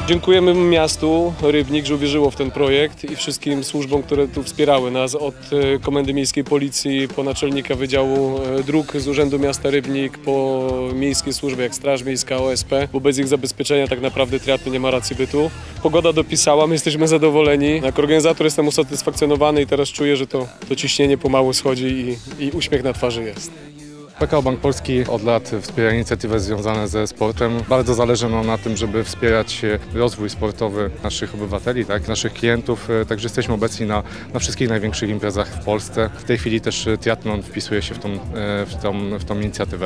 Dziękujemy miastu Rybnik, że uwierzyło w ten projekt i wszystkim służbom, które tu wspierały nas, od Komendy Miejskiej Policji, po naczelnika Wydziału Dróg z Urzędu Miasta Rybnik, po miejskie służby jak Straż Miejska, OSP, bo bez ich zabezpieczenia tak naprawdę triatlon nie ma racji bytu. Pogoda dopisała, my jesteśmy zadowoleni. Jako organizator jestem usatysfakcjonowany i teraz czuję, że to ciśnienie pomału schodzi i uśmiech na twarzy jest. PKO Bank Polski od lat wspiera inicjatywy związane ze sportem. Bardzo zależy nam na tym, żeby wspierać rozwój sportowy naszych obywateli, naszych klientów. Także jesteśmy obecni na wszystkich największych imprezach w Polsce. W tej chwili też triatlon wpisuje się w tą inicjatywę.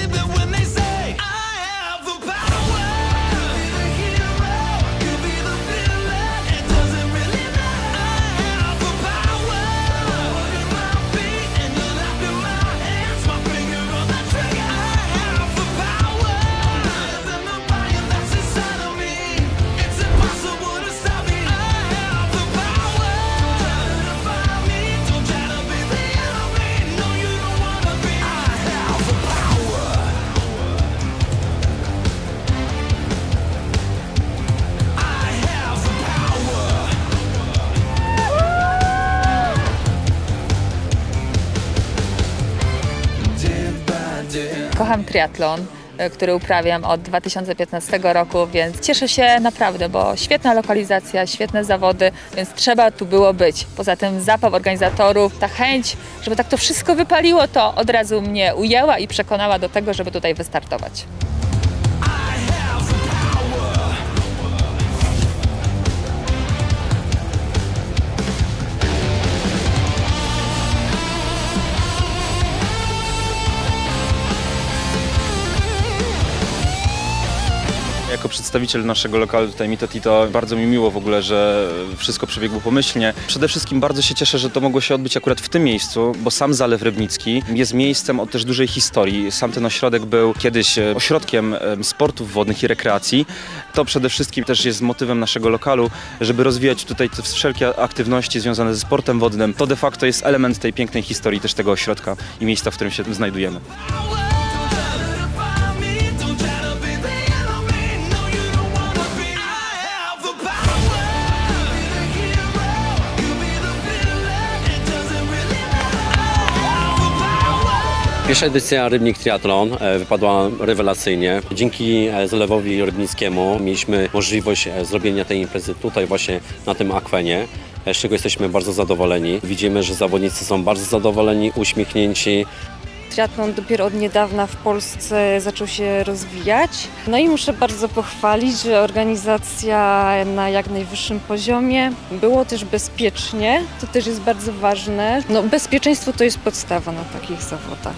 Kocham triatlon, który uprawiam od 2015 roku, więc cieszę się naprawdę, bo świetna lokalizacja, świetne zawody, więc trzeba tu było być. Poza tym zapał organizatorów, ta chęć, żeby tak to wszystko wypaliło, to od razu mnie ujęła i przekonała do tego, żeby tutaj wystartować. Jako przedstawiciel naszego lokalu tutaj Mito Tito, bardzo mi miło w ogóle, że wszystko przebiegło pomyślnie. Przede wszystkim bardzo się cieszę, że to mogło się odbyć akurat w tym miejscu, bo sam Zalew Rybnicki jest miejscem o też dużej historii. Sam ten ośrodek był kiedyś ośrodkiem sportów wodnych i rekreacji. To przede wszystkim też jest motywem naszego lokalu, żeby rozwijać tutaj te wszelkie aktywności związane ze sportem wodnym. To de facto jest element tej pięknej historii też tego ośrodka i miejsca, w którym się znajdujemy. Pierwsza edycja Rybnik Triathlon wypadła rewelacyjnie. Dzięki Zalewowi Rybnickiemu mieliśmy możliwość zrobienia tej imprezy tutaj właśnie na tym akwenie, z czego jesteśmy bardzo zadowoleni. Widzimy, że zawodnicy są bardzo zadowoleni, uśmiechnięci. Triatlon dopiero od niedawna w Polsce zaczął się rozwijać. No i muszę bardzo pochwalić, że organizacja na jak najwyższym poziomie. Było też bezpiecznie, to też jest bardzo ważne. No, bezpieczeństwo to jest podstawa na takich zawodach.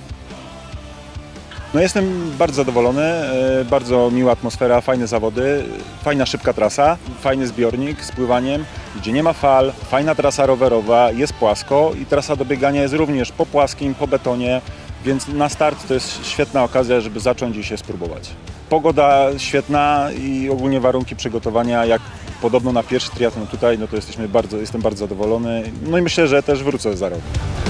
No jestem bardzo zadowolony, bardzo miła atmosfera, fajne zawody, fajna szybka trasa, fajny zbiornik z pływaniem, gdzie nie ma fal, fajna trasa rowerowa, jest płasko i trasa do biegania jest również po płaskim, po betonie, więc na start to jest świetna okazja, żeby zacząć i się spróbować. Pogoda świetna i ogólnie warunki przygotowania, jak podobno na pierwszy triatlon tutaj, no to jestem bardzo zadowolony, no i myślę, że też wrócę za rok.